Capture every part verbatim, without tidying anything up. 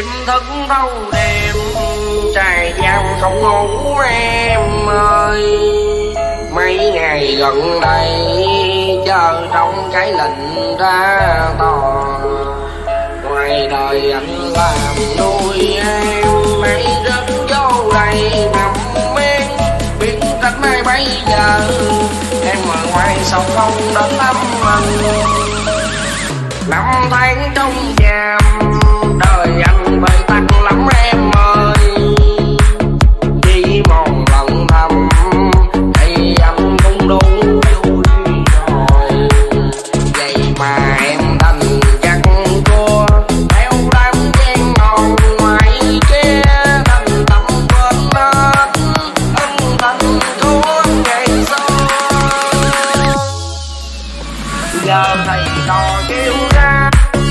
đêm thức thâu đêm, trải giam không ngủ em ơi. Mấy ngày gần đây chờ trong cái lệnh ra tòa, ngoài đời anh làm nuôi em, mấy rất vô đây nằm men, biết cách mai bây giờ em ở ngoài sao không đến thăm anh. Năm tháng trong giam đời anh bơi tắc lắm em ơi, chỉ một lần thăm thì anh cũng đủ vui rồi. Vậy mà em đành chắc cua theo đám chen ngon ngoài kia, đành tâm quên hết ân tình của ngày xưa. Giờ thầy trò kêu ra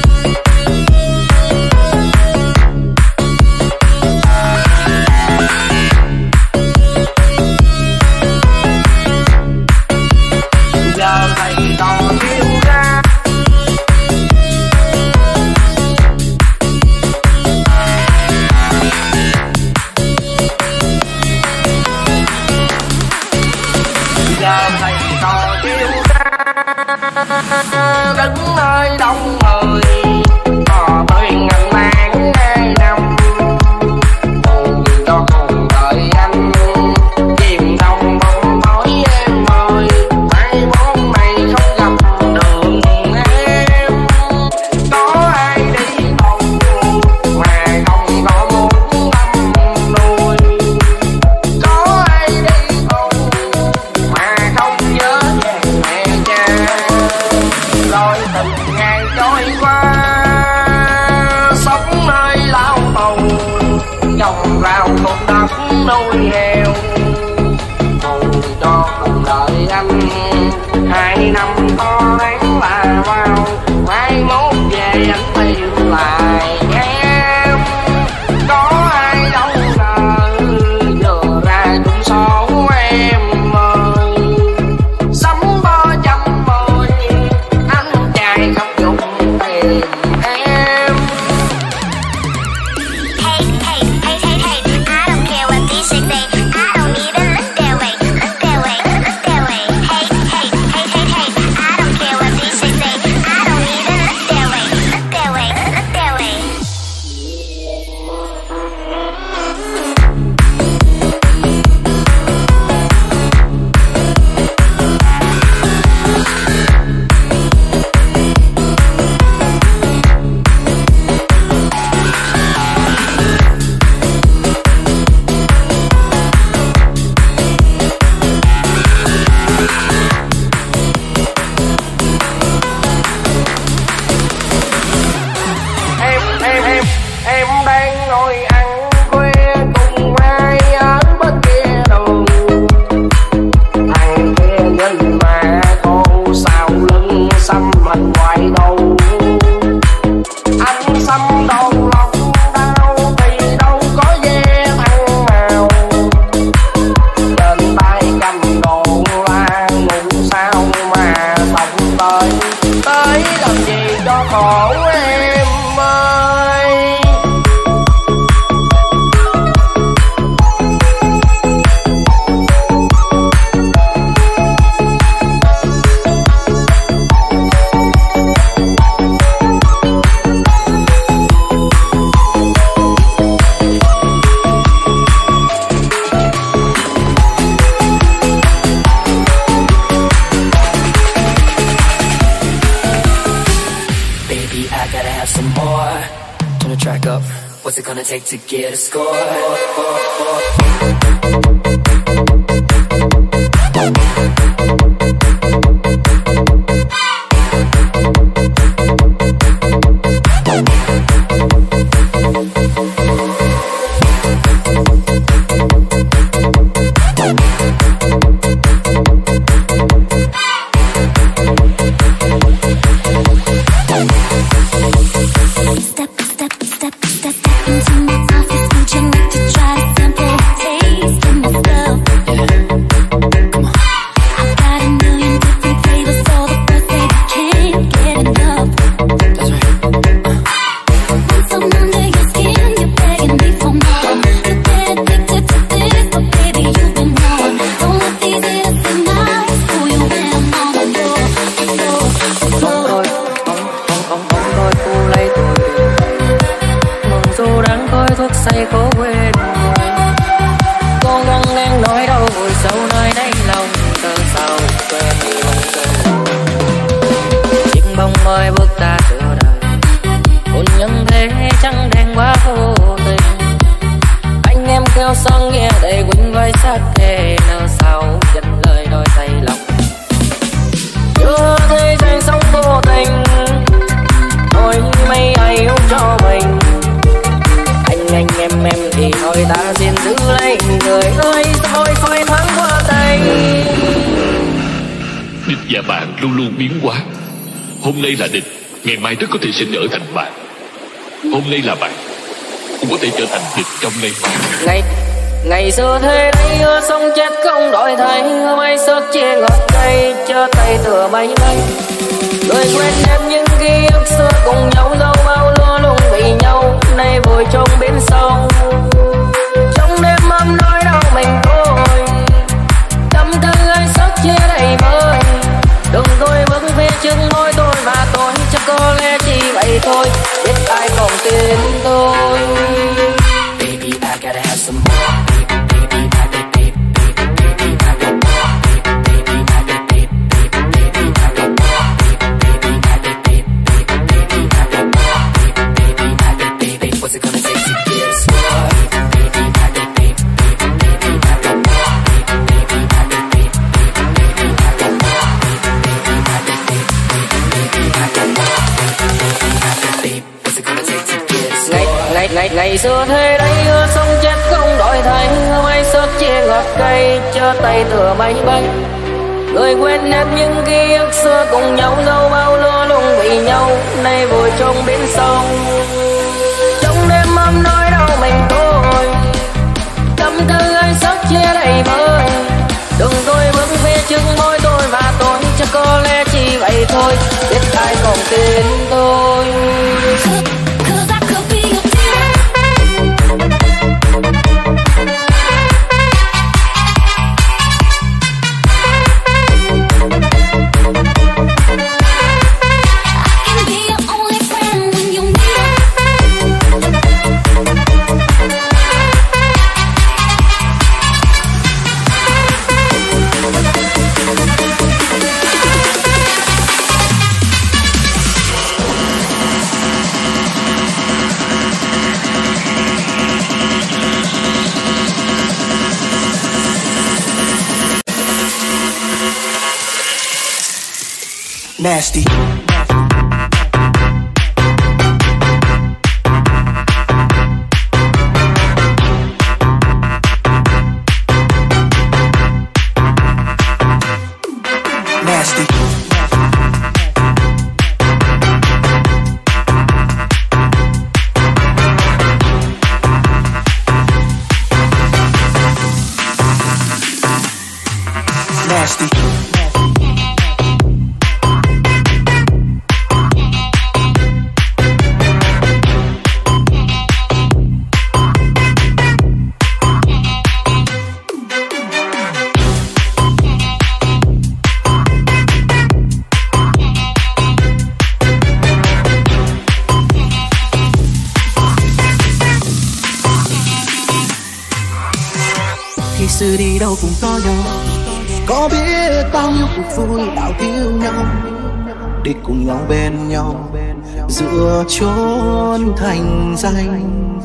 đứng nơi đông người, có thuyền ngân mang hai năm, buồn cho cùng đời anh chìm trong bóng tối em ơi. Hai bốn ngày không gặp đường em, có ai đi đâu mà không có muốn thăm nuôi, có ai đi đâu mà không nhớ về mẹ cha. Rồi từng ngày trôi qua sống nơi lao tù, trồng rau cột đất nuôi heo, buồn cho cùng đời anh hai năm to đáng là vào. Mai mốt về anh tìm lại em, có ai đâu ngờ vừa ra chung số em ơi. Sắm bo trăm bồi anh trai không dùng tiền em. Hey, hey, hey, hey, hey, I don't care what these say, I don't even look their way, look their way, look their way. Hey, hey, hey, hey, hey, I don't care what these say, I don't even look their way, look their way, look their way. Em em em em đang ngồi ăn khuya cùng ai ở bên kia đường, thằng kia nhìn mà khô sao lưng xăm mình hoài đâu. Anh xăm đầu lòng đau thì đâu có ve thằng nào, trên tay cầm đồ la ngủ sao mà sống tới tới làm gì cho khổ em ơi. Baby, I gotta have some more. Turn the track up. What's it gonna take to get a score? Step, step, step, step, step into my office. Would you like to try to sample the taste of my stuff? Come on. I got a million different flavors, so the first day I can't get enough. That's right. Once I'm under your skin, thức say cố quên người. Cố gắng đang nói đâu vùi sâu nơi đáy lòng, cơn sầu quên đi bóng dừng. Chiếc bóng mới bước ta giữa đời, hôn nhân thế chẳng đen quá vô tình. Anh em kêu son nghe đầy quỳnh với sắc thề, nở sau dần lời đôi tay lòng. Chưa thấy danh sống vô tình, thôi mấy ai yêu cho mình. Anh anh em em thì thôi ta xin giữ lấy, người ơi thôi phai thoáng qua tay. Địch và bạn luôn luôn biến hóa. Hôm nay là địch, ngày mai rất có thể sẽ trở thành bạn. Hôm nay là bạn, cũng có thể trở thành địch trong ngày mai. Ngày ngày xưa thế đấy, ưa sống chết không đổi thay, mai sớt chia ngọt cay, cho tay tựa bay bay. Người quên em những ký ức xưa cùng nhau, dẫu bao lúa luôn vì nhau, nay vội trong biển sâu. Trong đêm ấm nói đau mình thôi, tâm tư anh sớt chia đầy vơi. Đừng tôi bước về trước môi tôi và tôi, chắc có lẽ chỉ vậy thôi, biết ai còn tin tôi. Baby, I gotta have some more. Baby, baby, my baby, baby, baby, my baby, baby, my baby, baby, my baby, baby, my baby, baby, my baby, baby, my baby. What's it gonna take to get us more? Baby, my baby, baby, my baby, baby, my baby, baby, my baby, baby, my baby, baby, my baby. What's it gonna take to get us more? Ngày ngày ngày xưa thế đấy, ưa sống chết không đổi thay, mai sớt chia ngọt cay, cho tay tựa bay bay. Người quên hết những ký ức xưa cùng nhau, dẫu bao lúa luôn vì nhau, nay vội trong biển sâu. Trong đêm ấm nói đau mình thôi, tâm tư anh sớt chia đầy vơi. Đừng tôi bước về trước môi tôi và tôi, chắc có lẽ chỉ vậy thôi, biết ai còn tin tôi. Nasty. Nasty. Nasty. Khi xưa đi đâu cũng có nhau, có biết bao nhiêu cuộc vui đạo thiếu nhau, đi cùng nhau bên nhau giữa chốn thành danh.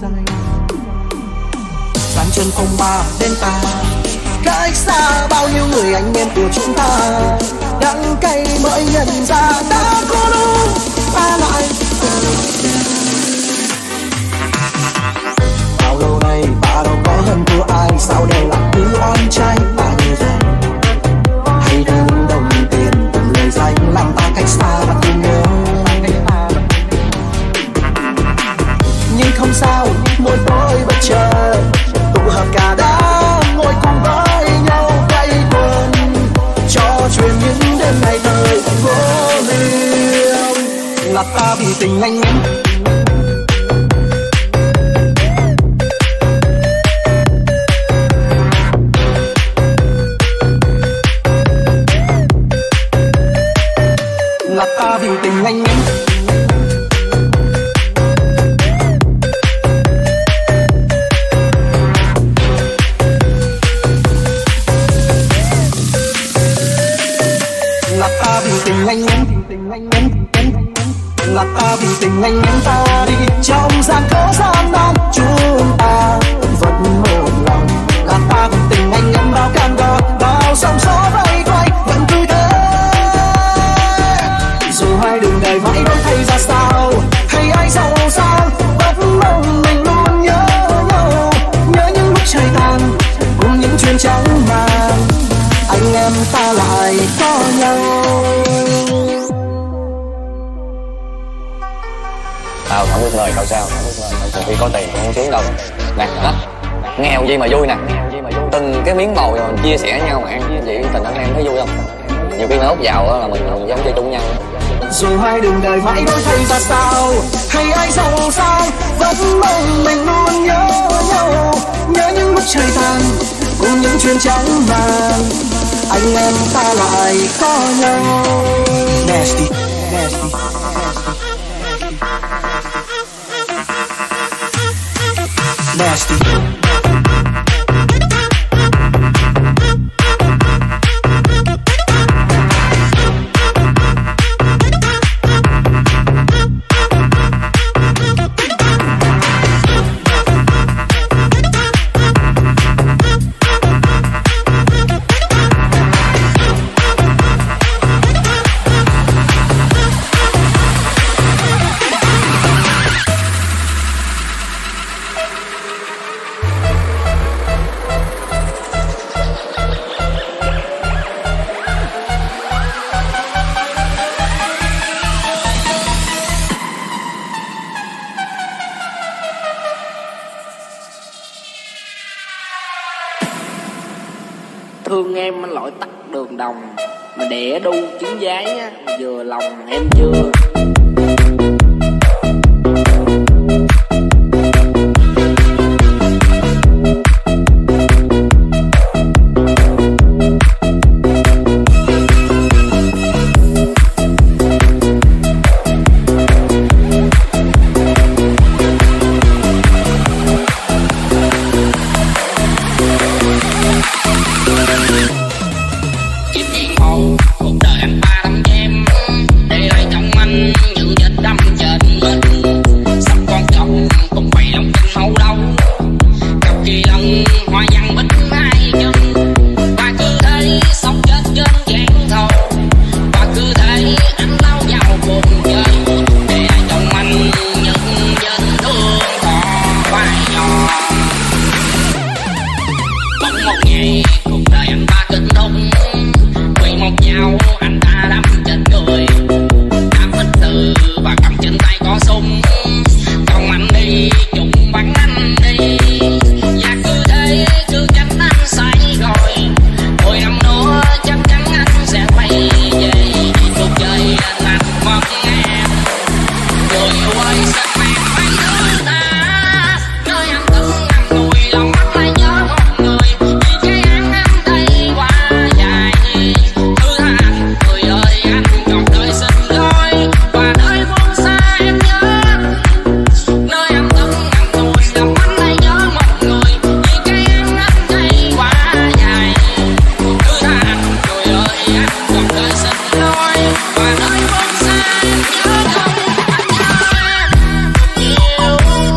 Gian chân không ba đến ta, cách xa bao nhiêu người anh em của chúng ta, đắng cay mới nhận ra đã có lúc ta lại. Bao lâu nay ta đâu có hơn thua ai, sao đều là cứ oan trái ta như vậy. Hay đừng đồng tiền từng lời danh làm ta cách xa và thương nhớ. Nhưng không sao, mỗi tối bất chợt tụ hợp cả đám ngồi cùng với nhau quay quần, trò chuyện những đêm ngày thời vô liêu. Là ta vì tình anh em, là ta vì tình anh em. tình anh em ta đi trong gian khó gian nan, chúng ta vẫn một lòng là ta cùng tình anh em bao can đò bao sóng gió bay quay vẫn cứ thế. Dù hai đường đời mãi đổi thay ra sao, hay ai giàu sang vẫn mong mình luôn nhớ nhau, nhớ những lúc trời tàn cùng những chuyện trắng màng, anh em ta lại có nhau. Tao không biết lời cậu sao, từ khi có tiền cũng không sướng đâu. Nè, đó, nghèo gì mà vui nè, từng cái miếng mồi mình chia sẻ nhau mà ăn vậy tình anh em thấy vui không? Nhiều khi mà ốc giàu là mình giống chơi chung nhau. Dù hai đường đời mãi đổi thay ra sao, hay ai giàu sang vẫn mong mình luôn nhớ nhau, nhớ những lúc trời tàn cùng những chuyện trắng màng, anh em ta lại có nhau. Nasty, nasty, nasty. Thương em anh lội tắt đường đồng, mà đẻ đu trứng giấy á, mà vừa lòng em chưa. Cuộc đời anh ta đâm chém, để lại trong anh những vết đâm trên mình. Sắp con chồng cũng quay lòng kinh hậu đâu, cặp kỳ lần hoa văn bích hai chân. Và cứ thế sống chết trên giang thầu, và cứ thế anh lao vào cuộc chơi, để lại trong anh những vết thương to vai nhỏ. Bỗng một ngày cuộc đời anh ta kết thúc, một nhau anh ta đâm chết người, đâm hết từ và cầm trên tay có súng, còn anh đi chúng bắn anh đi. Và cứ thế cứ tránh anh sai rồi, hồi năm nữa chắc chắn anh sẽ quay về cuộc chơi anh mất em. Người yêu ơi sao em phải thương ta, nơi anh từng nằm ngồi lòng mắt lại nhớ một người, vì cái án anh đây quá dài. Người ơi anh còn đời xin lỗi, và nơi buông xa em nhớ, nơi em từng nằm ngồi lòng anh lại nhớ một người, vì cái án anh đây quá dài. Thứ tha anh, người ơi anh còn đời xin lỗi, và nơi buông xa em nhớ không, anh nhớ em nhiều.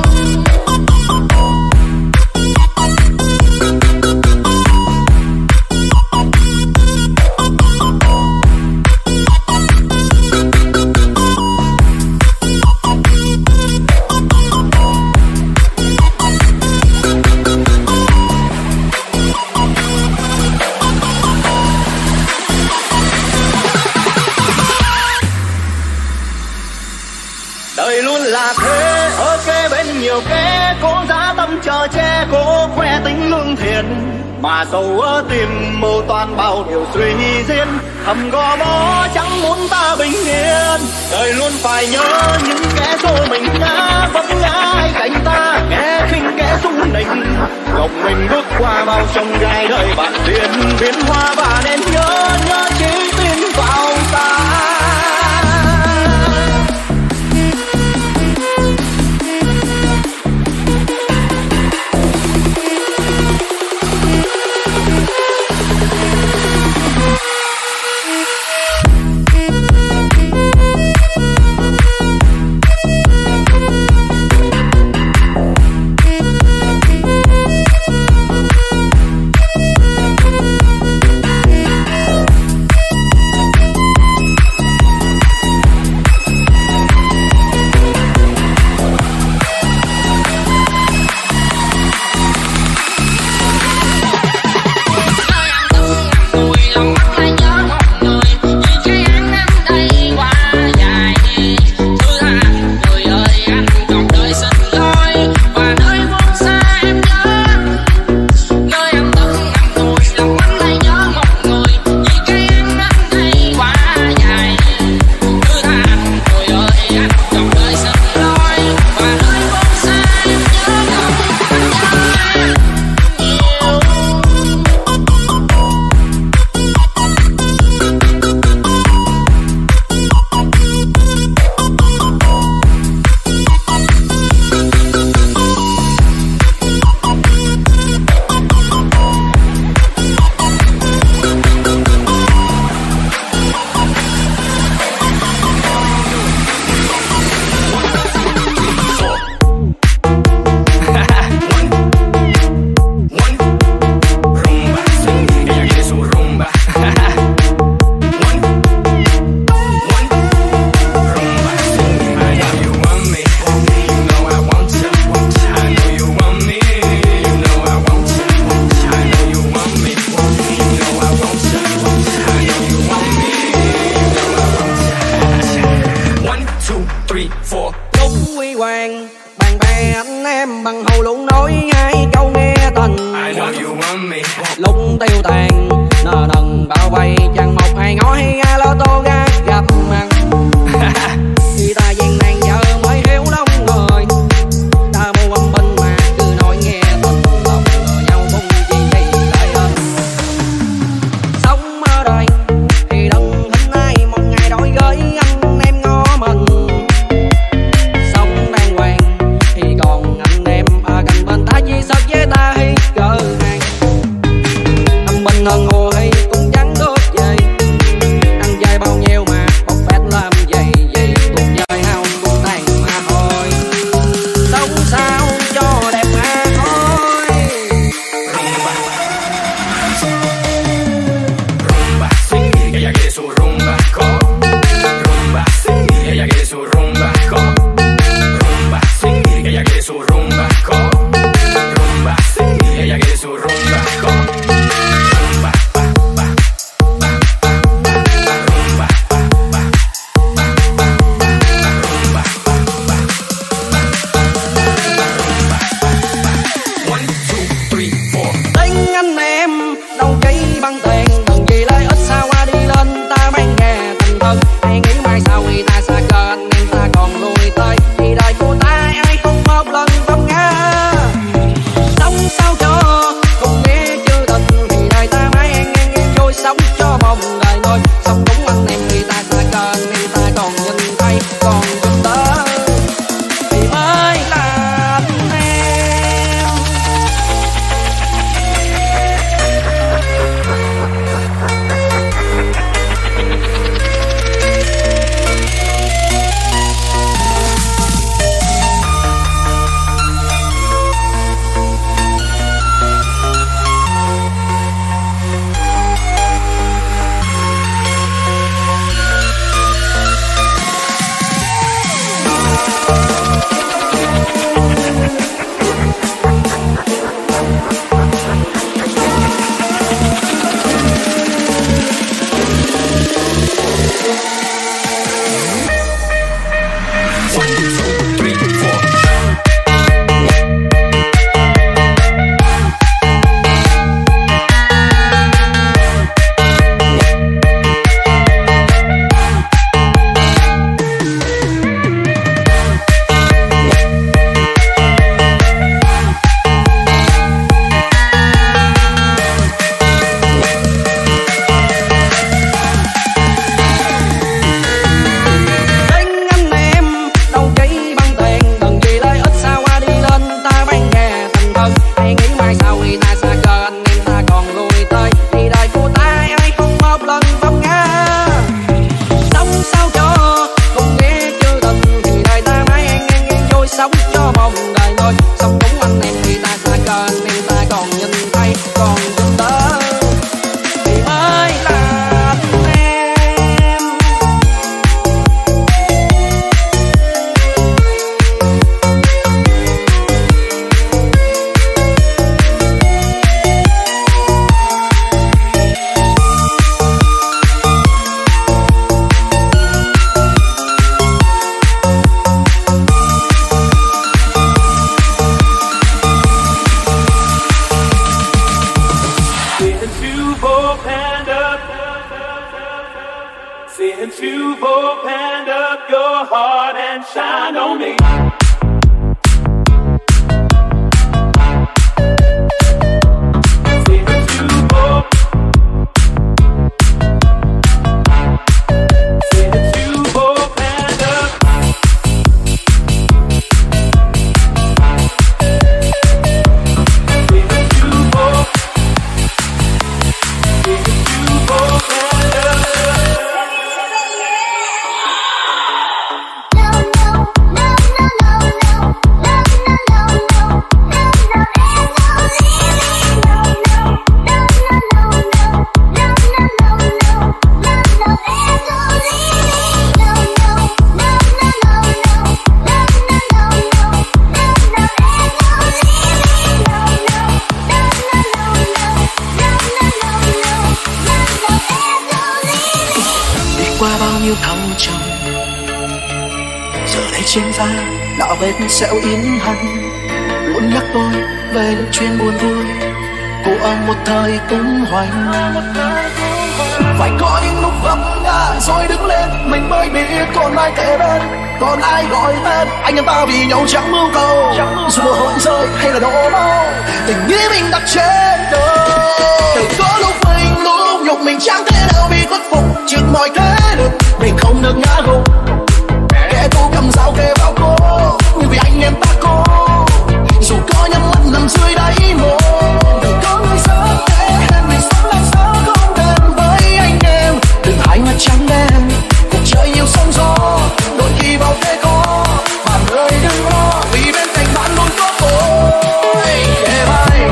Đời luôn là thế, ở kế bên nhiều kẻ cố giá tâm chờ che, cố khoe tính lương thiện, mà sâu ở tim mưu toan bao điều suy diễn, thầm gò bó chẳng muốn ta bình yên. Đời luôn phải nhớ những kẻ xô mình ngã, vấp ngã hay cạnh ta nghe khinh kẻ xung nịnh, gồng mình bước qua bao sông gai đời bạn duyên biến hoa, và nên nhớ nhớ chỉ tin vào ta. nói hai câu nghe tình. I know you want me. Lúc tiêu tàn nợ nần bao vây, chẳng một hai ngõ hay ai lo tô ga gặp mặt. Thì ta gian nan giờ mới hiểu lòng người, ta mua quanh bên mà cứ nói nghe tình lòng lừa nhau không chi gì lại hơn. Sống ở đời thì đừng hình ai một ngày đổi gửi anh em ngó mình. Sống đàng hoàng thì còn anh em ở cạnh bên ta, chỉ sợ với ta hay cờ hàng. Tâm bình hơn hồ hay cũng chẳng được gì, ăn dài bao nhiêu mà bóc phét làm gì gì. Cuộc đời hao cũng tàn mà thôi, sống sao cho đẹp mà thôi. Rumba, sí, ella quiere su rumba, co. Rumba, sí, ella quiere su rumba, co. Rumba, sí, ella quiere su rumba, co. Rumba, sí, ella quiere su rumba, co. Rumba, pa, pa, pa, pa, pa, pa, rumba, pa, pa, pa, pa, pa, rumba, pa, pa, one, two, three, four. Tiếng anh em đâu chỉ bằng tiền, đừng vì lợi ích sao qua đi lên ta bán nghe tình thân. Hay nghĩ mai sau khi ta xa cờ anh em ta còn lùi tới, thì đời của ta ai không một lần vấp ngã. Sống sao cho cùng nghe chưa tình, thì đời ta mãi an ngang ngang trôi, sống cho mong đời thôi. Sống đúng anh em thì ta xa cờ anh em ta còn nhìn thấy, còn giúp đỡ thì mới là anh em. One, two, three, four. Tiếng anh em đâu chỉ bằng tiền, đừng vì lợi ích sao qua đi lên ta bán nghe tình thân. Hay nghĩ mai sau khi ta xa cờ anh em ta còn lùi tới, thì đời của ta ai không một lần vấp ngã. Sống sao cho cùng nghe chưa tình, thì đời ta mãi an ngang ngang trôi, sống cho mong đời thôi. Sống đúng anh em thì ta xa cờ anh em ta còn nhìn thấy, còn giúp đỡ thì mới là anh em. Since you've opened up, since you've opened up your heart and shine on me. Since you've op- since you've opened up, since you've op- Qua bao nhiêu thăng trầm, giờ đây trên vai đạo vết sẹo in hằn. Lối luôn nhắc tôi về những chuyện buồn vui. Cô ở một thời cũng hoành. Phải có những lúc vấp ngã rồi đứng lên, mình mới biết còn ai kề bên, còn ai gọi tên anh em ta vì nhau chẳng mưu cầu. Dù mưa hôn rơi hay là đổ máu, tình nghĩa mình đặt trên đời. Từ có lúc mình lúc nhục mình chẳng thể nào bị khuất phục trước mọi thế lực, mình không được ngã gục. Kẻ thù cầm dao kề vào cô, nhưng vì anh em ta cố. Dù có nhắm mắt nằm dưới đáy mồ, đừng có người sớm thế nên mình sống làm sao không đến với anh em. Đừng hai mắt trắng đen, cuộc chơi nhiều sóng gió, đôi khi bao thế có. Bạn ơi đừng lo, vì bên cạnh bạn luôn có tôi. Yeah, bye.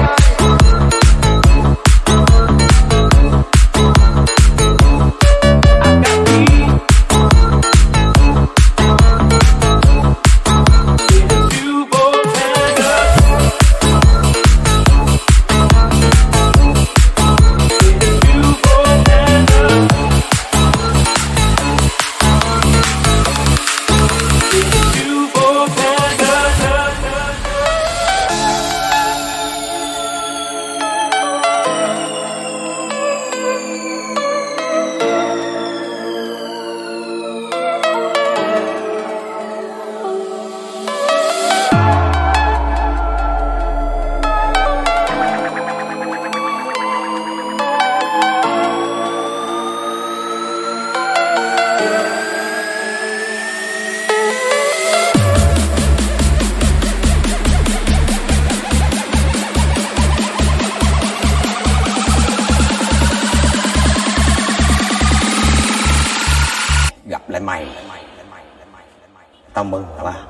Tao mừng hả ba?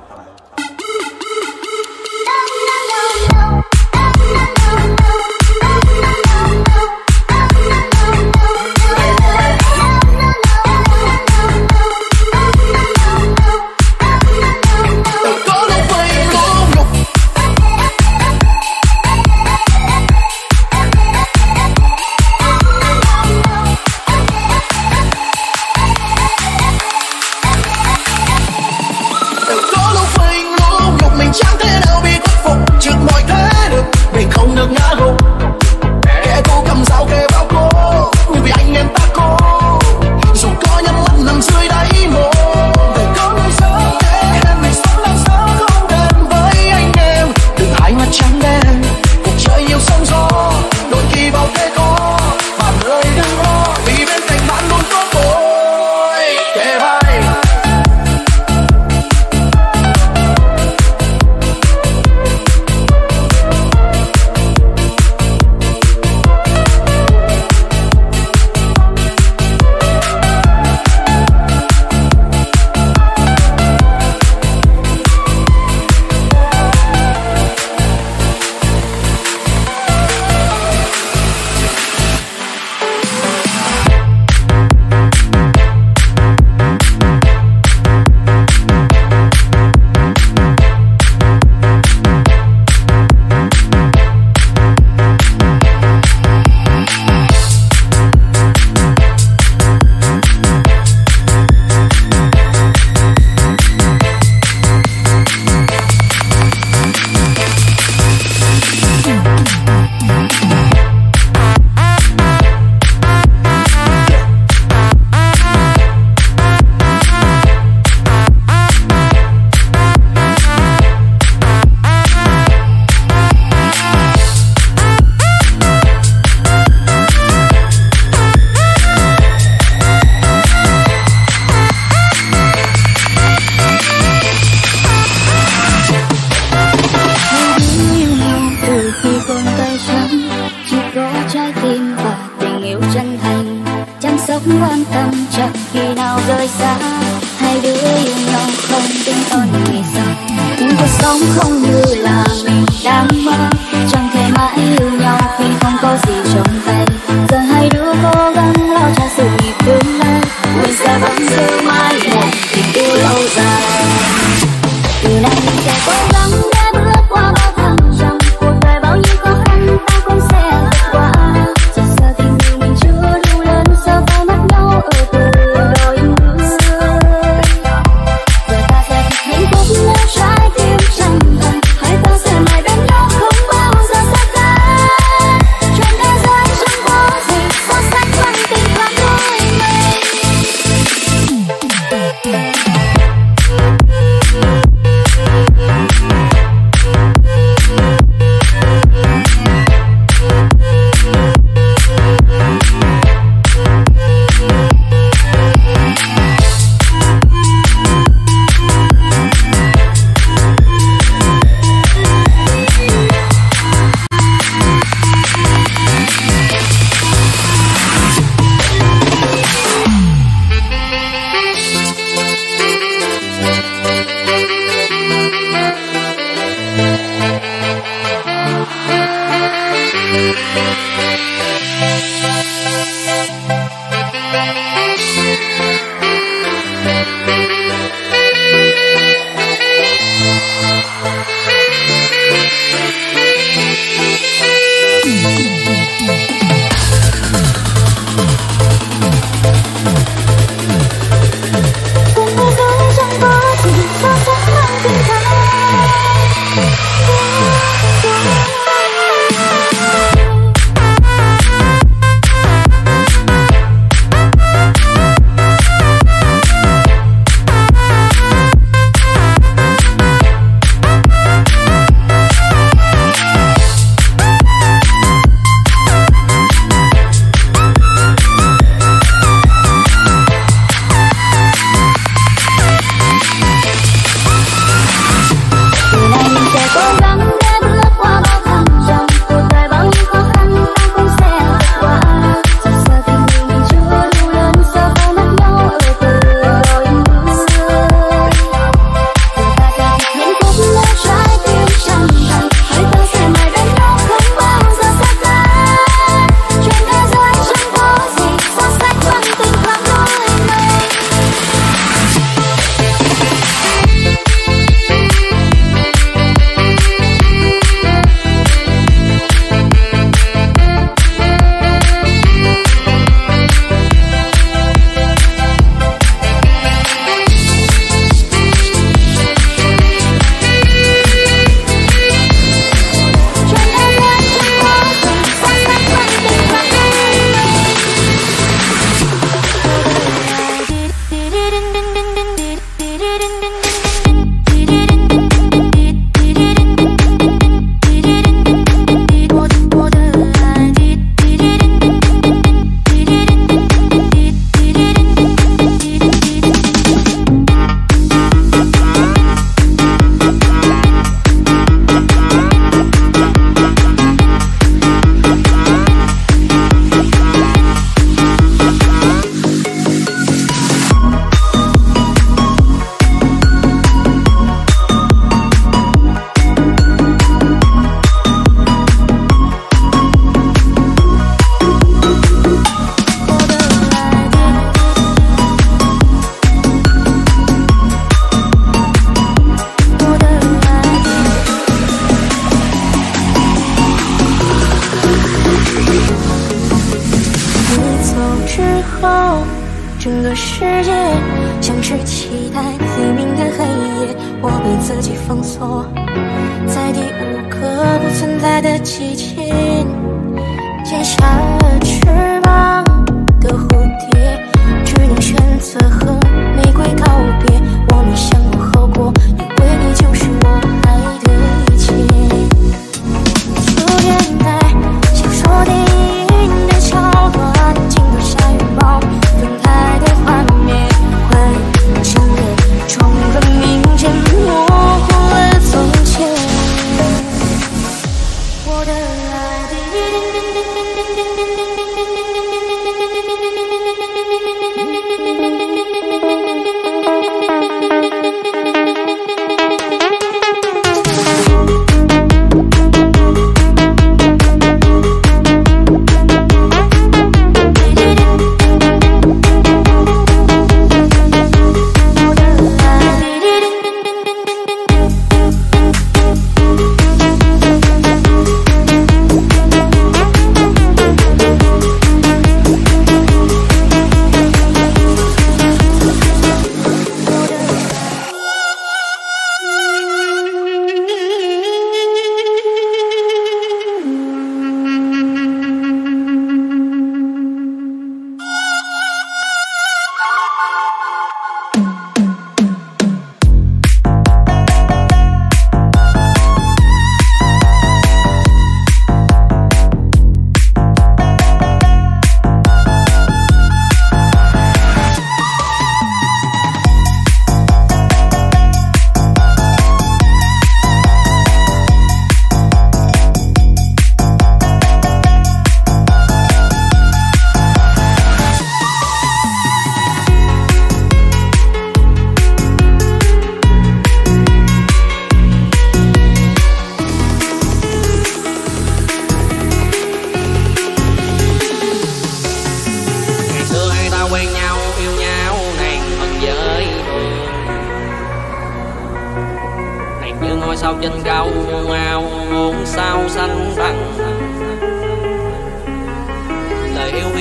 Có lúc 整个世界像是期待黎明的黑夜，我被自己封锁在第五个不存在的季节。剪下了翅膀的蝴蝶，只能选择和玫瑰告别。我没想过后果，以为你就是我爱的一切。初恋爱，想说电影的桥段，经过下雨暴分开的画面，会情人冲个明天，模糊了从前。我的爱，叮叮叮叮叮叮叮叮。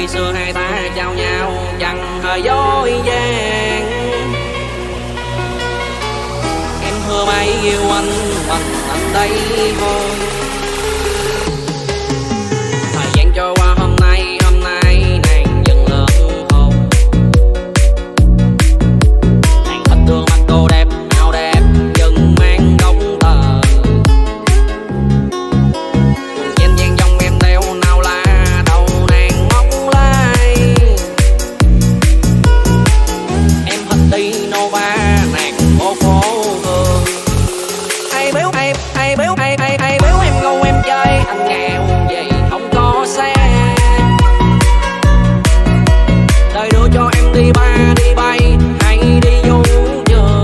xưa hai ta trao nhau chẳng hề dối gian. Em hứa mãi yêu anh, mình anh đây thôi. Thời gian trôi qua hôm nay, hôm nay nàng dần lớn hôn. Nàng thích gương mặt cô đẹp, áo đẹp dần mang đống tờ. Cùng chen chen trong em đeo nào lá, đầu nàng ngóc lai. Em thích đi Nova, nàng phố phố hương. Ai béo ai ai béo ai ai ai béo em ngâu em chơi, anh nghèo vậy không có xe. Đời đưa cho em đi ba đi bay hay đi du trường.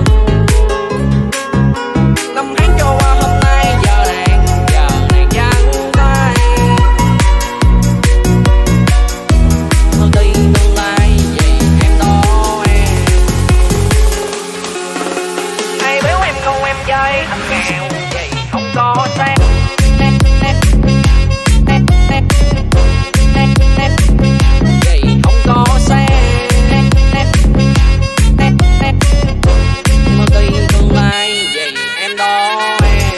Năm tháng trôi qua hôm nay, giờ nàng giờ nàng trắng tay. Thôi đi tương lai vậy em đó em. Ai béo em ngâu em chơi, anh nghèo vậy không có xe. Vậy không có xe. Mà đi tương lai vậy em đó em.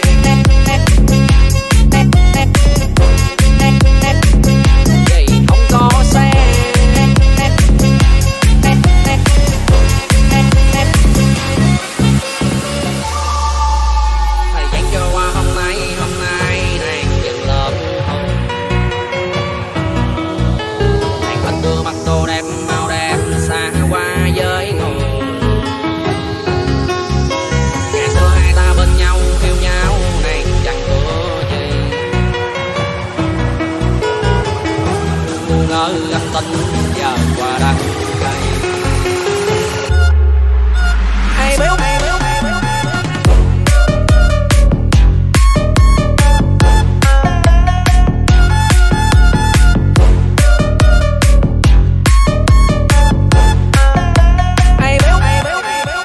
Vậy không có xe. Thời gian trôi qua hôm nay, hôm nay nàng dần lớn hơn. Nàng thích đưa mặt tô đẹp, màu đẹp xa qua với người. Ngày xưa hai ta bên nhau, yêu nhau, nàng chẳng hứa gì. Ngu ngơ ganh tình giờ qua đắng cay. Ai béo ai béo ai béo. Ai béo ai béo ai béo.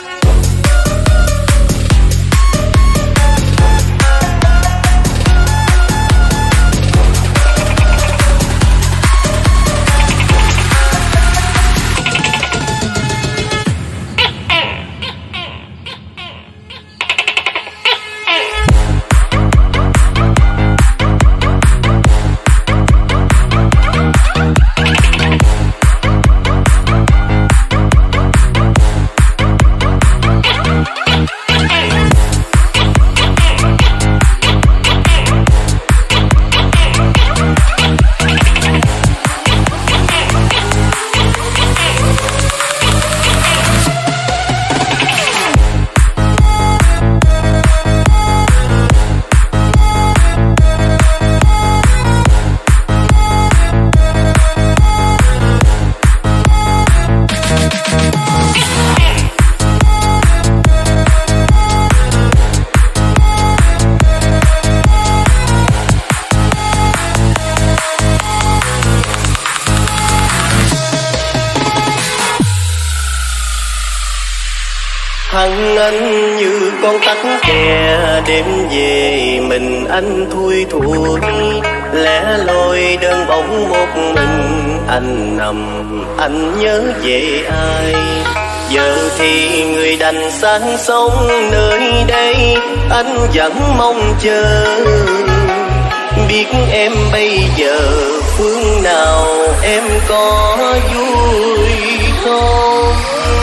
Thằng anh như con tắc kè đêm về mình anh thui thui, lẻ loi đơn bóng một mình anh nằm anh nhớ về ai. Giờ thì người đành sang sống nơi đây, anh vẫn mong chờ. Biết em bây giờ phương nào em có vui không?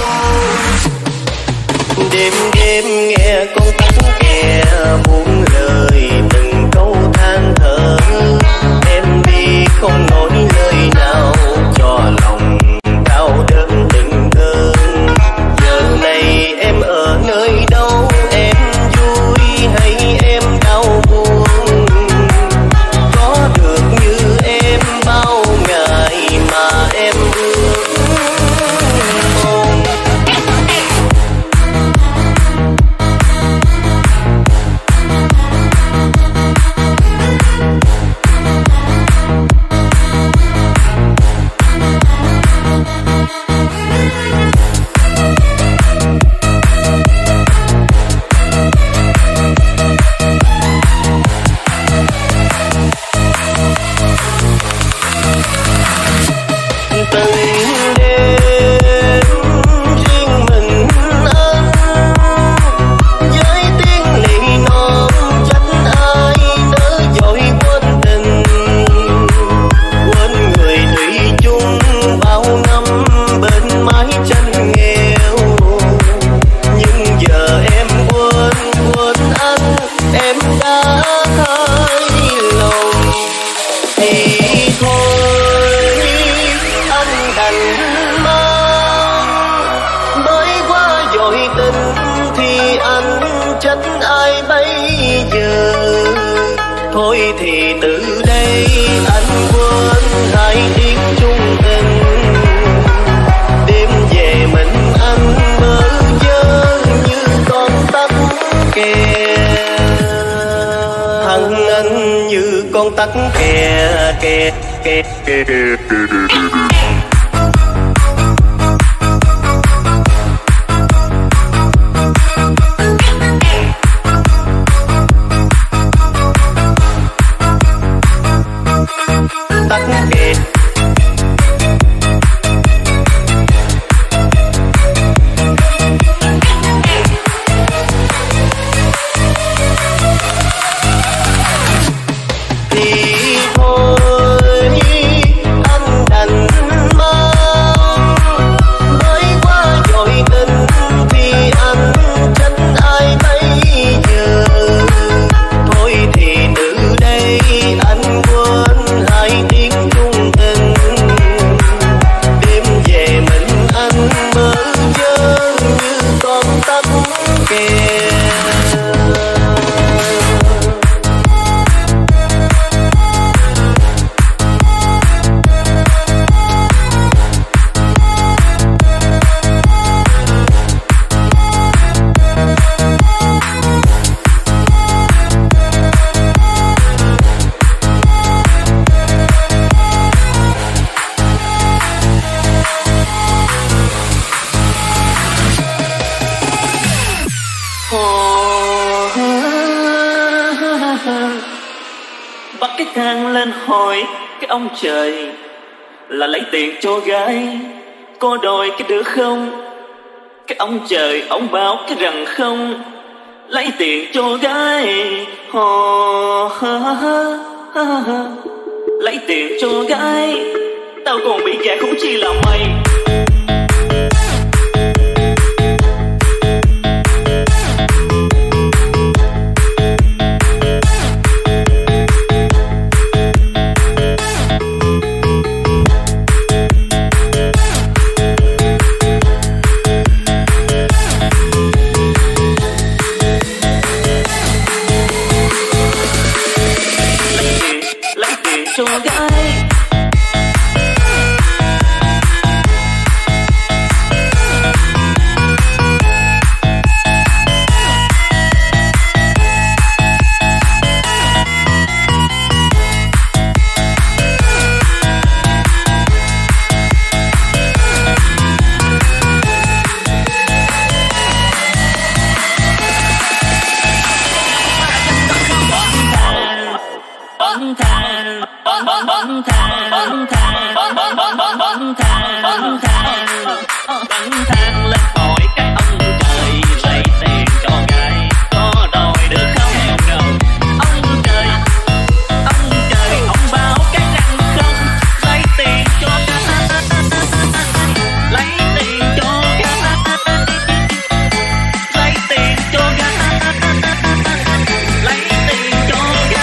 Đêm đêm nghe con tắc kè buông lời từng câu than thở. Em đi không nói lời nào cho lòng đau đớn từng cơn. Giờ này em ở nơi đâu, em vui hay em đau buồn? Có được như em bao ngày mà em ước mong. thì từ đây anh quên hai tiếng chung tình. Đêm về mình anh mơ nhớ như con tắc kè, thằng anh như con tắc kè kè kè kè kè. Tắc kè. Thì thôi anh đành mang, mới qua dội tình thì anh trách ai bây giờ. Thôi thì từ đây anh quên hai tiếng chung tình. Đêm về mình anh mơ nhớ như con tắc kè. Bắt cái thang lên hỏi cái ông trời là lấy tiền cho gái có đòi cái được không. Cái ông trời ông báo cái rằng không lấy tiền cho gái. Hò ha ha ha ha. Lấy tiền cho gái tao còn bị gạt không chi là mày. Cho gái bóng than bóng bóng bóng than bóng than bóng bóng bóng bóng bóng than bóng than bóng than lên hỏi cái ông trời lấy tiền cho gái có đòi được không. Ông trời ông trời ông báo cái rằng không lấy tiền cho gái, lấy tiền cho gái, lấy tiền cho gái, lấy tiền cho gái.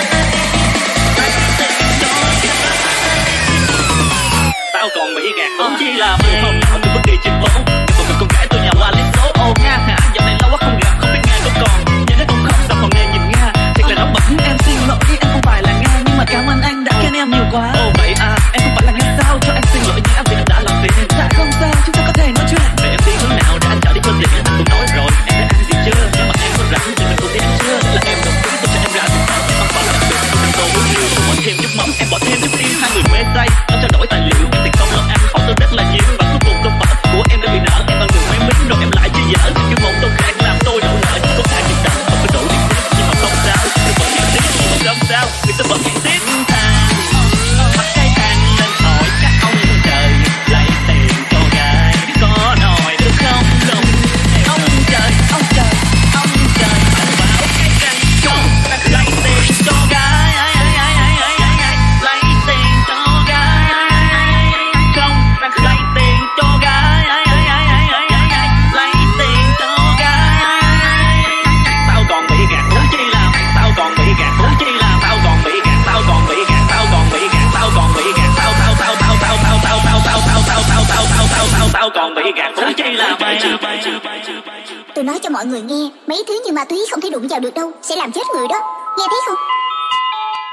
Tao còn bị gạt cũng chỉ là một hôm nào từ bất kỳ trình bố. Một người con gái tôi nhà qua lấy số ô nga hả. Dạo này lâu quá không gặp không biết nghe có còn nhưng nó cũng không sao còn nghe nhìn nga. Thiệt là nóng bật em xin lỗi em không phải là nga nhưng mà cảm ơn anh đã khen em nhiều quá. Ồ vậy à em không phải là nga sao cho anh xin lỗi nhé vì anh đã làm việc. Dạ không sao chúng ta có thể nói chuyện. Vậy em đi hướng nào để anh chở đi phân biệt. Anh cũng nói rồi em đã ăn gì chưa nhưng mà em có rảnh thì mình cùng đi ăn chưa. Là em đồng ý tôi cho em ra thì sao em ăn vào làm việc. Tôi tô bún riêu tôi bỏ thêm chút mắm em bỏ thêm chút tiêu. Hai người mê say em trao đổi tài liệu em tiền công lẫn ăn hỏi tôi rất là nhiều và cuối cùng công phở của em đã bị nở. Em ăn đường mấy miếng rồi em lại chia dở chứ một tô khác làm tôi đổ nợ. Có hai chục đồng không có đủ tiền tiếp nhưng mà không sao tôi vẫn hẹn tiếp nhưng mà không sao vì tôi vẫn hẹn tiếp. Bắt cái thang lên hỏi các ông trời lấy tiền cho gái có đòi được không. Không ông trời ông trời ông trời ông bảo cái rằng không lấy tiền cho gái, lấy tiền cho gái không lấy tiền cho gái, lấy tiền cho gái. Tao còn bị gạt huống chi là tao còn bị gạt huống chi là tao còn bị gạt tao còn bị gạt tao còn bị gạt tao còn bị gạt tao tao tao tao tao tao tao tao tao tao tao tao tao tao tao tao tao còn bị gạt huống chi là mày. Tôi nói cho mọi người nghe, mấy thứ như ma túy không thể đụng vào được đâu, sẽ làm chết người đó, nghe thấy không?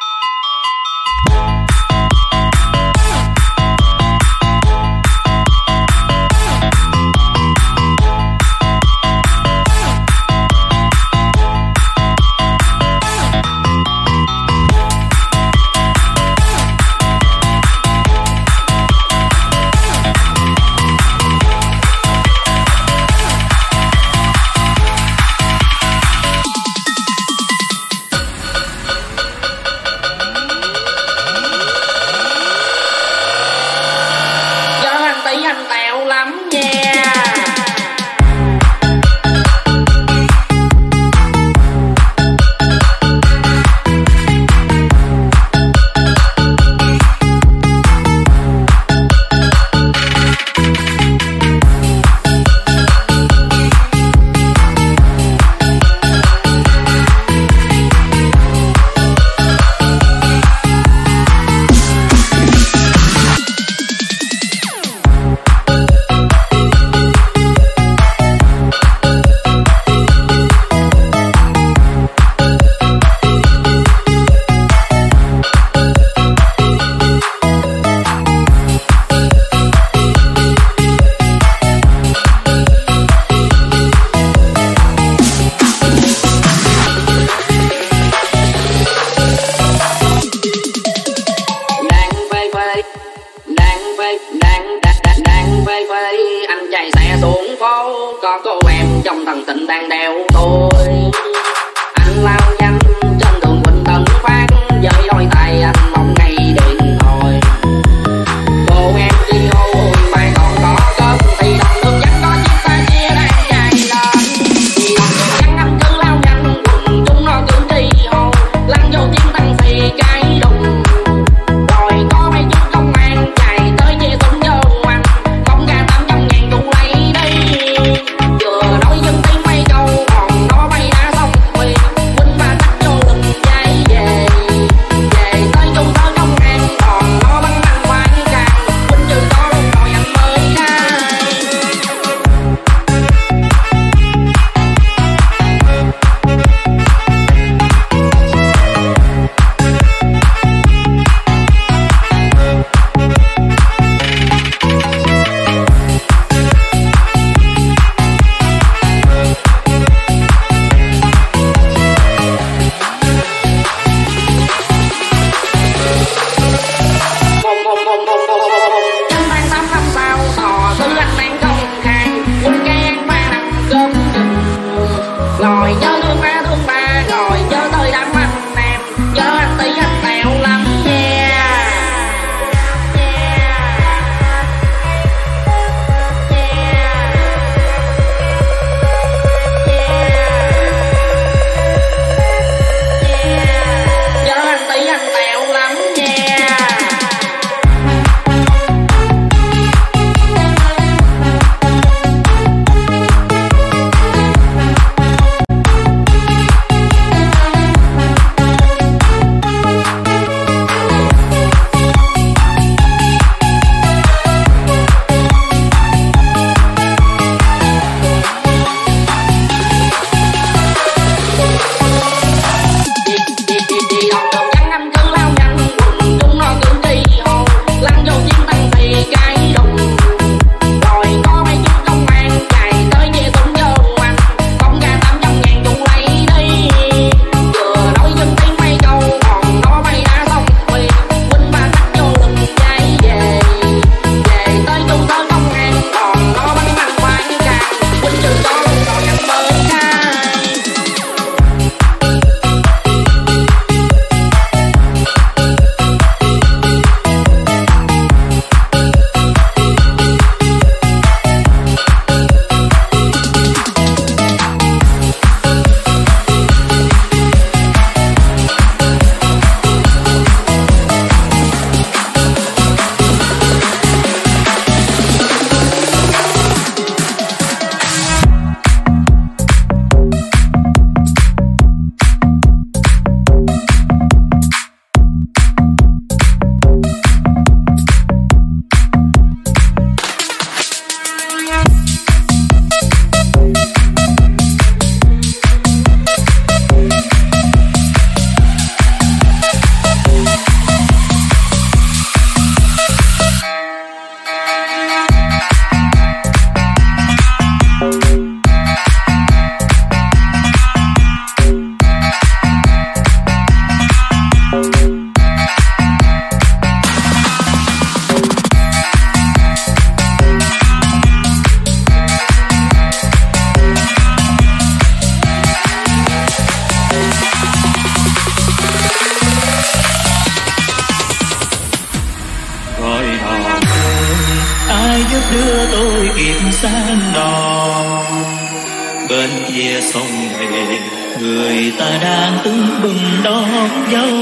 đưa tôi kịp sang đò. Bên kia sông về người ta đang tưng bừng đón dâu.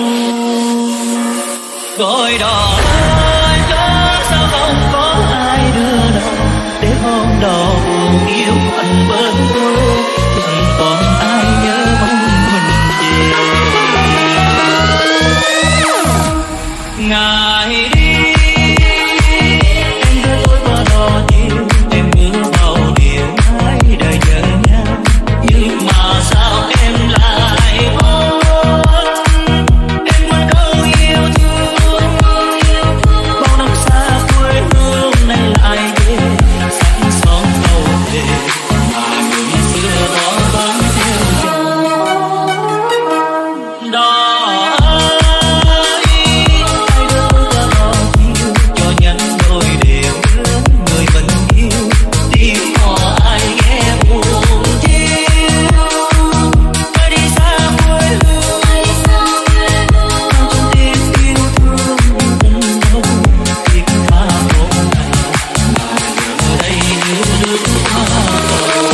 Gọi đò ơi chớ sao không có ai đưa đò, để hôm đò buồn yêu quanh bên tôi, chẳng còn ai nhớ mong mình về. Ngày đi em đưa tôi qua đò chiều, em bước vào điện hai đời chờ nhau, nhưng mà sao em lại mất. Em mất câu yêu thương, bao năm xa quê hương nay lại về, sắc son đầu về mà người xưa đó vẫn theo chồng. Đò ơi ai đưa tôi qua đò chiều, cho nhắn đôi đều đến người mình yêu, tiếng hò ai nghe buồn chiều. Phải đi xa quê hương, mang trong tim yêu thương tình đâu, tiếc tha một ngày mà giờ đây như nước hoa cầu.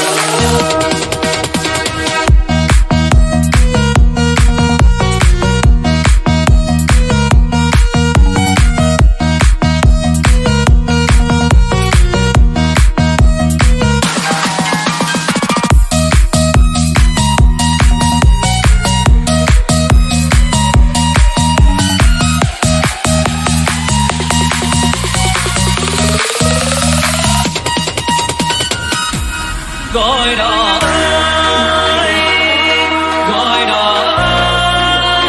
Gọi đò ơi, gọi đò ơi,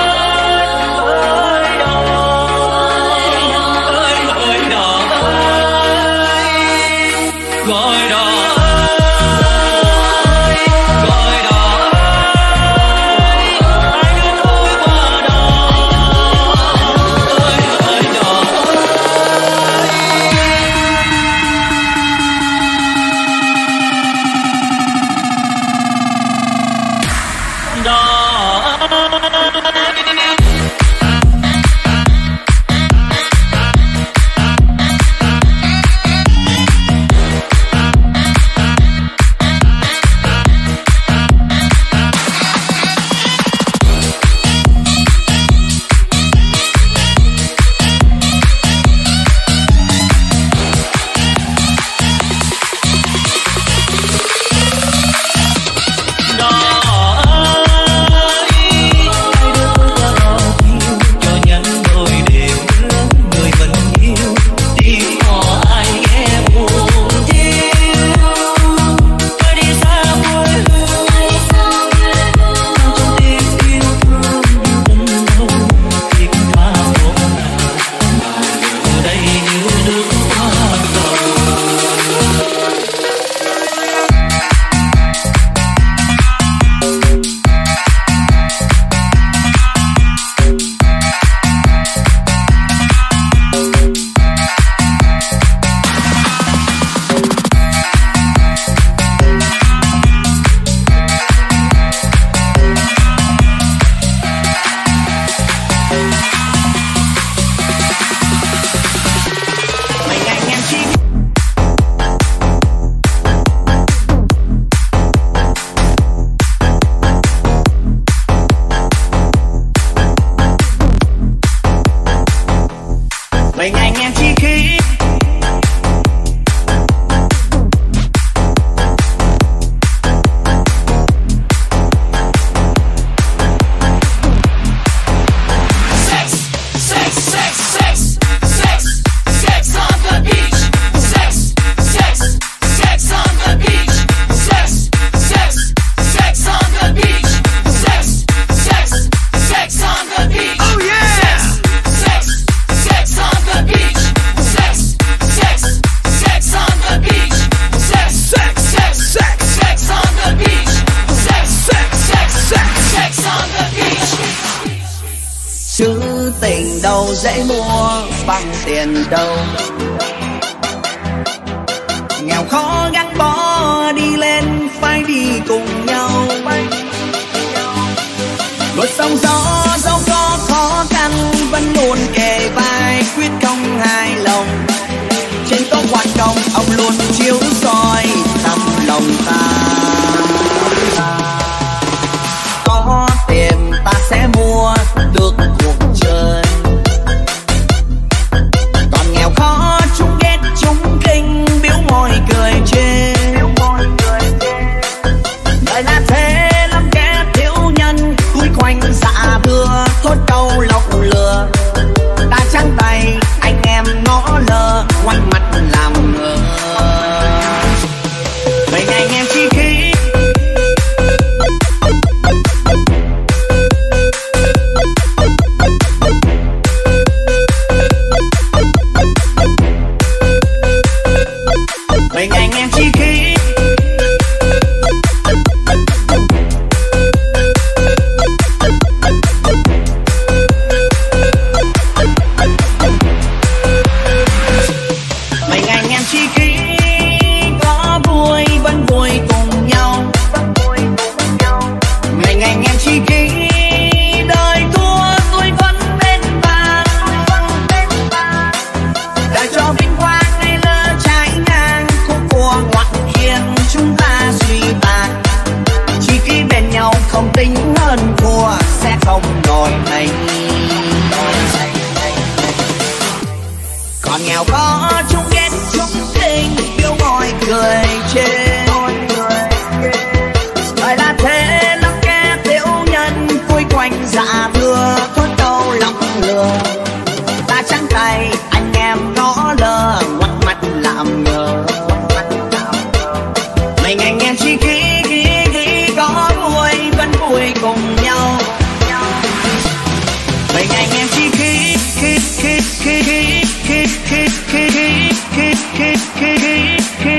ơi đò ơi, gọi đò ơi, gọi đò ơi, gọi đò ơi, ai đưa tôi qua đò, ơi gọi đò mấy ngày nghe chi khí. Chứ tình đâu dễ mua bằng tiền đâu, nghèo khó gắn bó đi lên phải đi cùng nhau. Vượt sóng gió dẫu có khó khăn vẫn luôn kề vai, quyết không hài lòng trên tóc ngọt ngào có chung ghét chung tình yêu mọi người trên đời là thế lắm kẻ tiểu nhân vui quanh dạ thưa thốt đâu lòng lừa ta trắng tay anh em ngó lơ ngoắt mắt làm ngờ mình anh em chỉ kỹ kỹ kỹ có vui vẫn vui cùng nhau mình anh em chỉ kỹ kỹ kỹ kỹ kỹ kỹ kỹ kỹ kỹ kỹ kỹ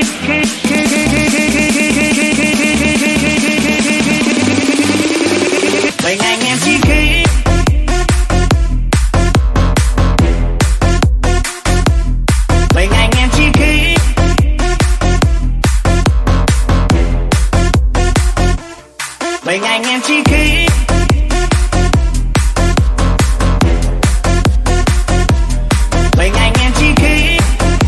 mình anh em chỉ kỹ mình anh em chỉ kỹ mình anh em chỉ kỹ mình anh em chỉ kỹ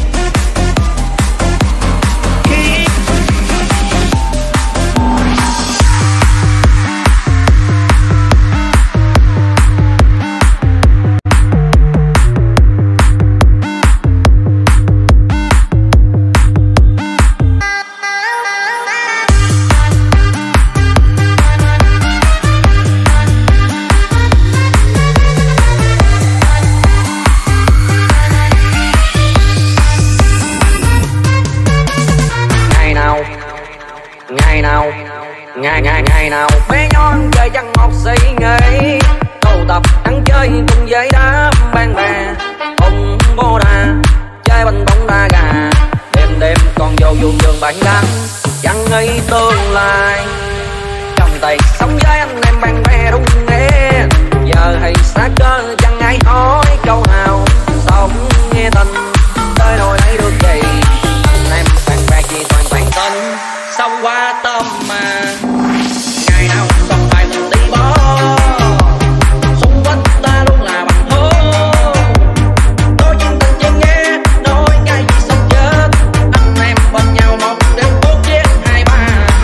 ngày ngày ngày nào bé nhón chơi chẳng một suy nghĩ tụ tập ăn chơi cùng với đám bạn bè ông bô đà chơi banh bóng đá gà đêm đêm còn vô vuông đường bạn đắng chẳng nghĩ tương lai trong tay sống với anh em bạn bè đúng nghe giờ hay xa cơ chẳng ai hỏi câu nào sống nghe tình tới nỗi thấy được gì anh em bạn bè chỉ toàn toàn tin xong qua tâm mà ngày nào còn phải mình đi bỏ xung quanh ta luôn là bằng hố tôi chân tình chân nghe nói cái gì sống chết anh em bên nhau một đêm bốn chiếc hai ba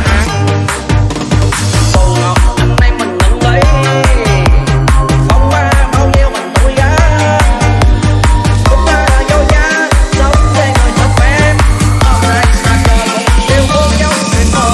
bồ ngọt anh em mình nâng lấy không qua bao nhiêu mình tuổi gái cũng ta vô giá sống với người thật phép hôm nay xa cơ một điều vô nhau chuyện mơ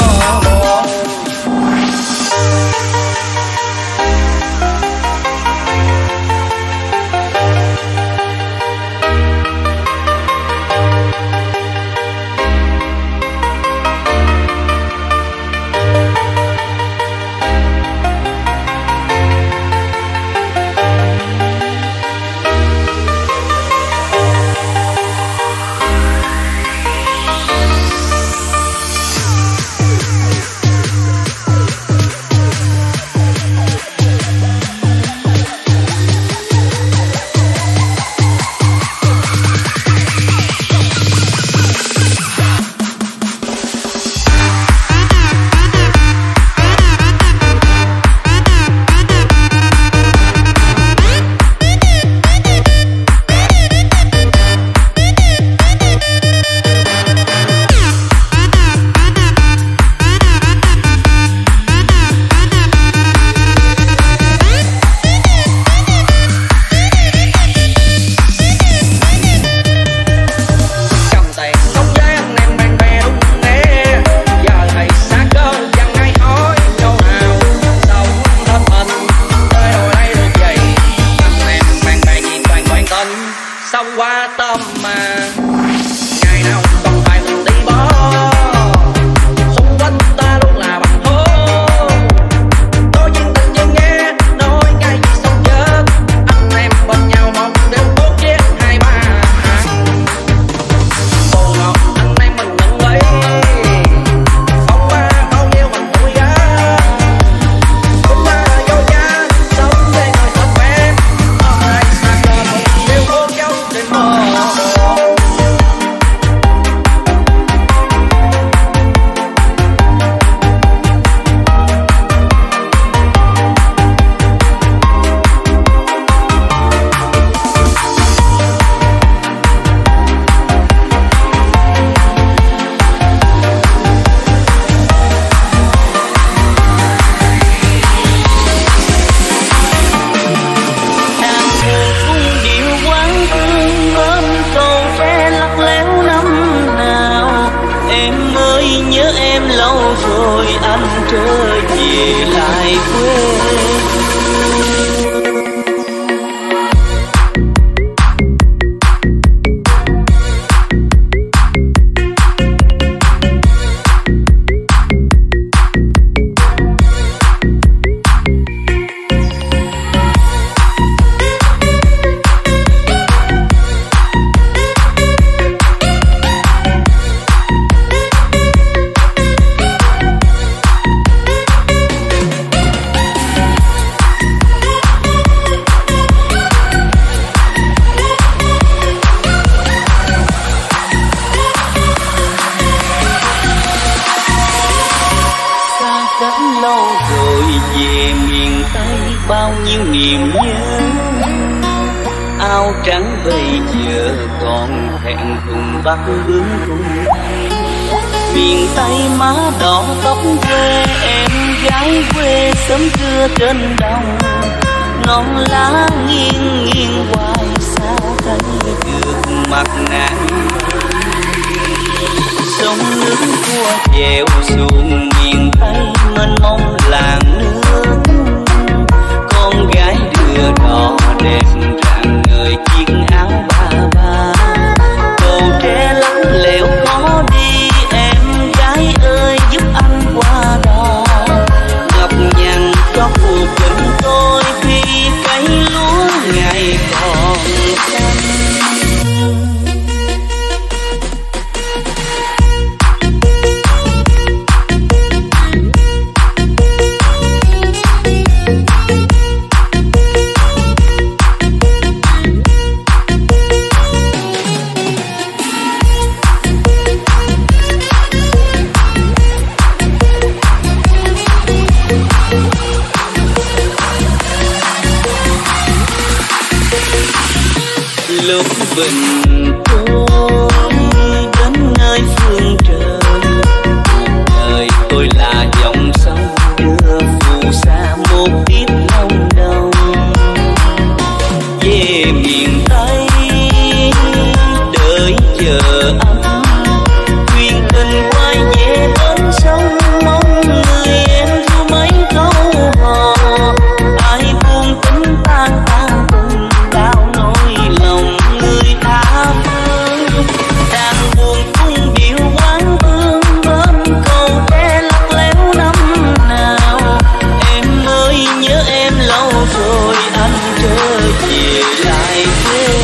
xong qua tâm mà ngày nào còn phải mình đi bỏ xung quanh ta luôn là bằng hố tôi chân tình chân nghe nói cái gì sống chết anh em bên nhau một đêm bốn chiếc hai ba bồ ngọt anh em mình nâng lấy không qua bao nhiêu mình tuổi gái cũng ta vô giá sống với người thật phép hôm nay xa cơ một điều vô nhau đêm mơ trở về lại quê. Bao nhiêu niềm nhớ áo trắng bây giờ còn thẹn thùng bắc bướm cùng anh. Miền Tây má đỏ tóc quê em gái quê sớm trưa trên đồng. Non lá nghiêng nghiêng hoài sao thấy được mặt nàng. Sông nước cua chèo xuồng miền Tây mênh mông làng nước. Con gái đưa đò đẹp rạng ngời chiếc áo ba ba. Cầu tre lắng lẽo khó đi em gái ơi giúp anh qua đò. Ngọc nhằn cho cuộc tình tôi khi cây lúa ngày còn xanh. Lúc bình tôi đến nơi phương trời, đời tôi là dòng sông đưa phù sa một tiết lòng đông. Về miền Tây đợi chờ anh thuyền tình quay về bến sông, mong người em ru mấy câu hò. Ai buông tính tan tan cùng đau nỗi lòng người tha phương. Đang buồn cung điệu quán hương bên cầu tre lắc léo năm nào. Em ơi nhớ em lâu rồi anh trở về lại quê.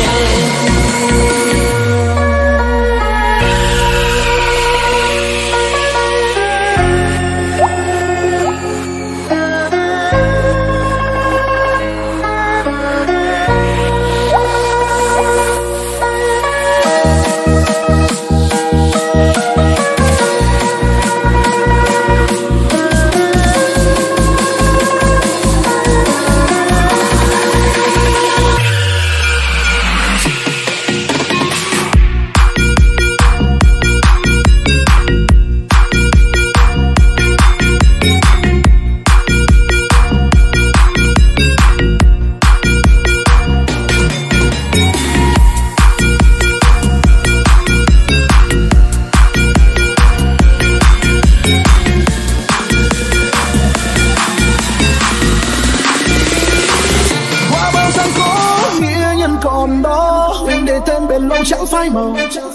Chẳng phai màu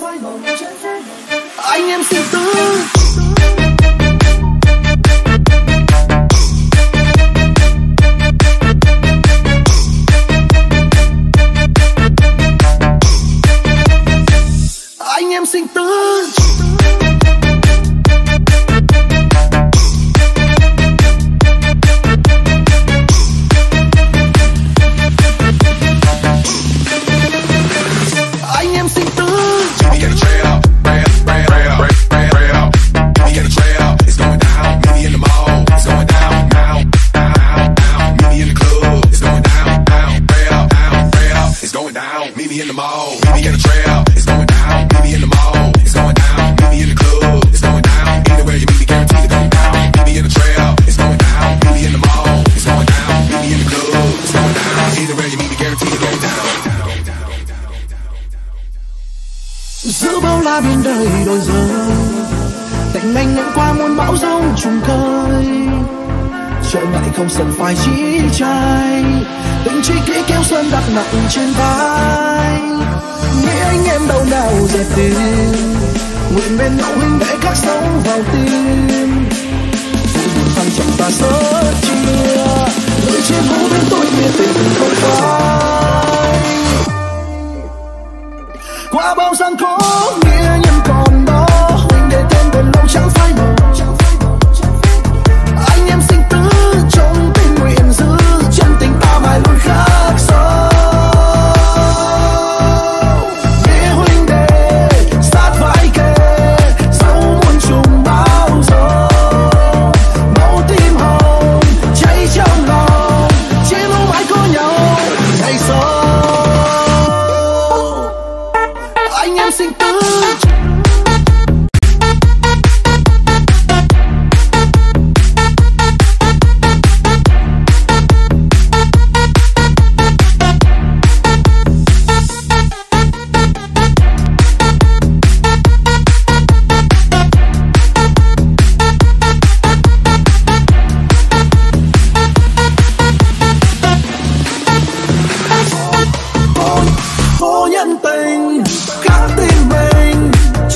anh em xin tư. Anh em sinh tư. Giữa bao la biển đời đổi giờ tình anh nhận qua muôn bão giông trùng khơi, trở ngại không cần phải chỉ trai, tình tri kỷ kéo sơn đặt nặng trên vai. Nghĩ anh em đâu nào dẹp tìm, nguyện bên nhau huynh để khắc sâu vào tim. Vui buồn thăng trọng ta sớt chia, đôi trên hú bên tôi kia tình không phai. Qua bao gian khó nghĩa nhân còn đó, huynh để tên còn lâu chẳng phai màu. Anh em sinh tứ trong tình nguyện giữ chân tình ta mãi luôn khắc sâu. Nghĩa huynh đệ sát vai kề, dẫu muôn trùng bao giờ. Máu tim hồng cháy trong lòng, chỉ mong mãi có nhau ngày sau. Anh em sinh tứ. Vô nhân tình khắc tim mình,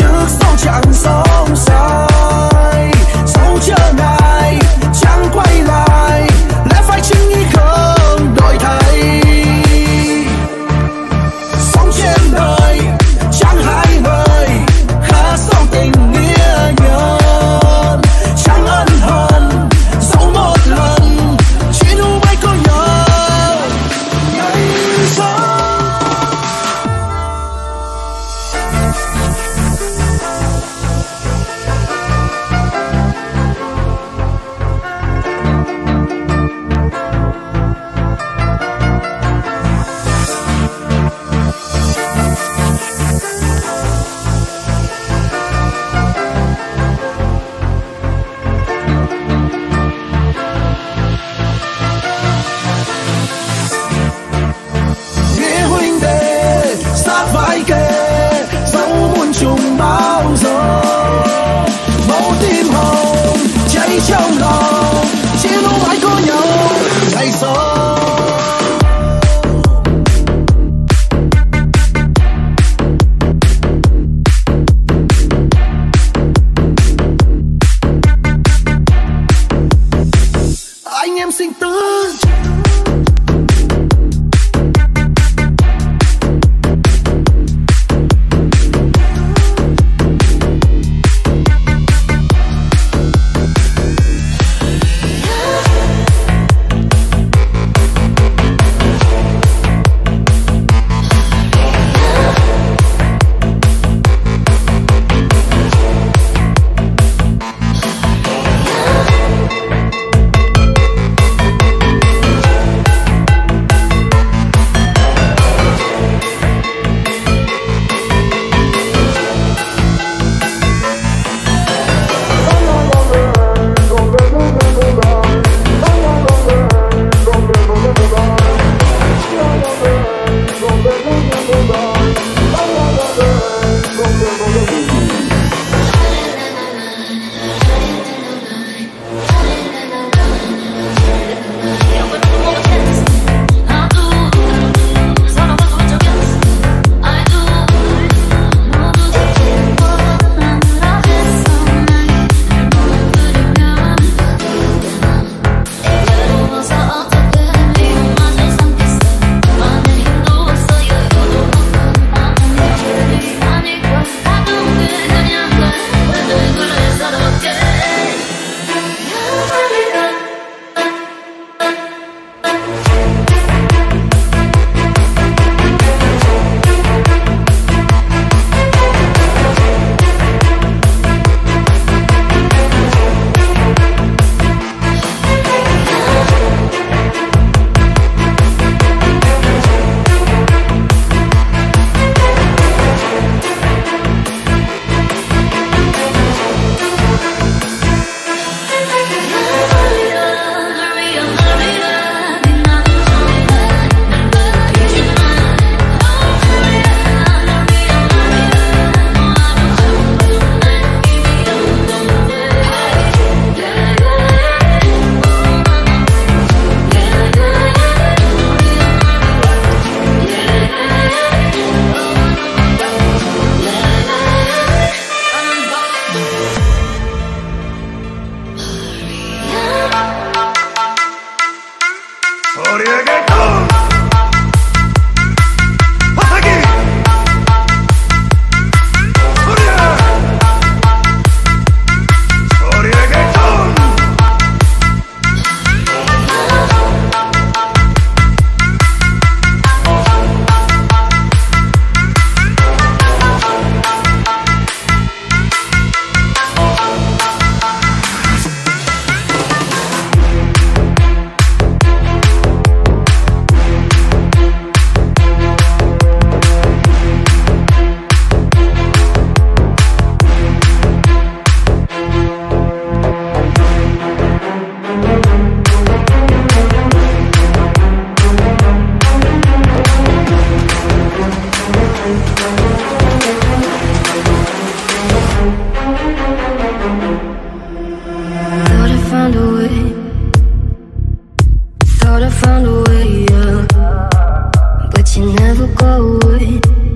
you never go away.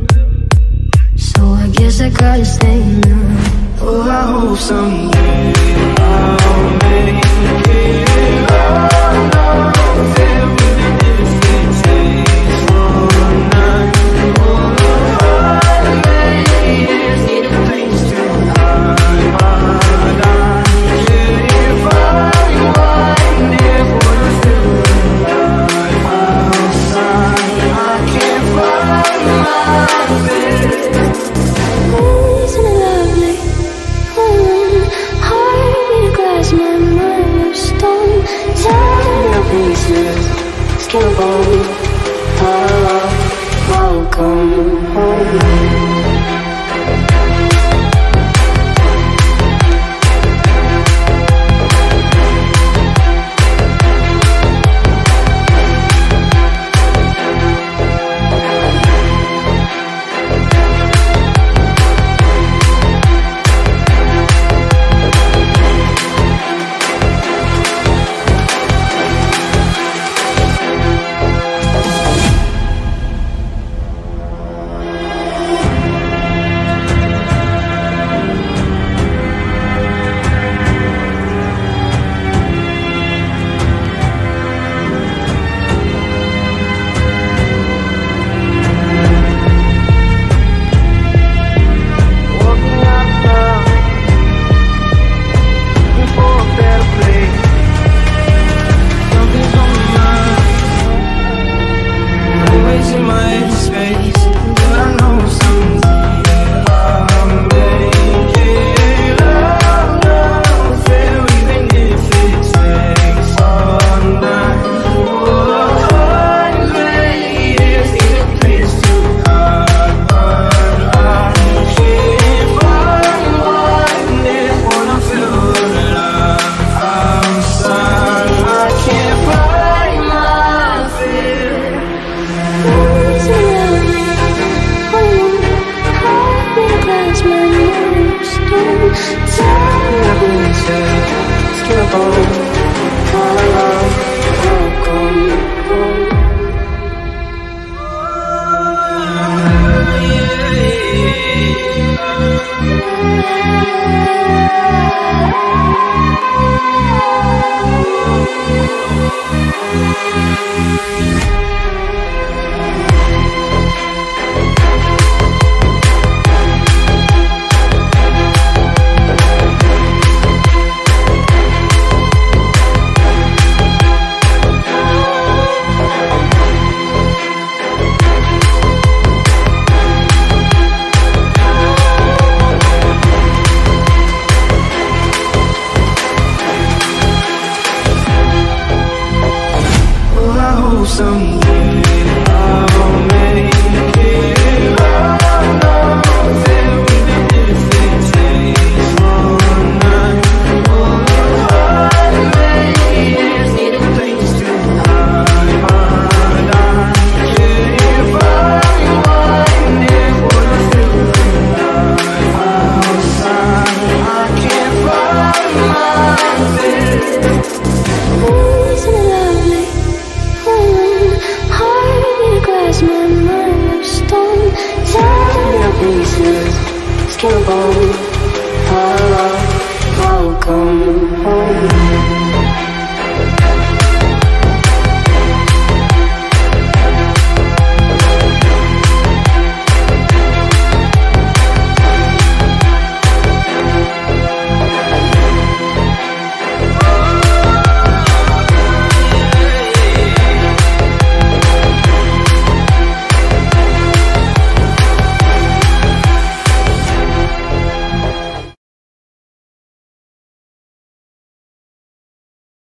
So I guess I gotta stay now. Oh, I hope someday I'll make it out of there, even if it takes one night. Oh, I just need a place to hide my life. Yeah, if I wind it, would I feel alive outside? I can't find my bed. Isn't it lovely? Mm, heart made of glass, my mind of stone. Tearing up pieces, skin and bone. Oh, welcome home. Skin and bone, hello, welcome home.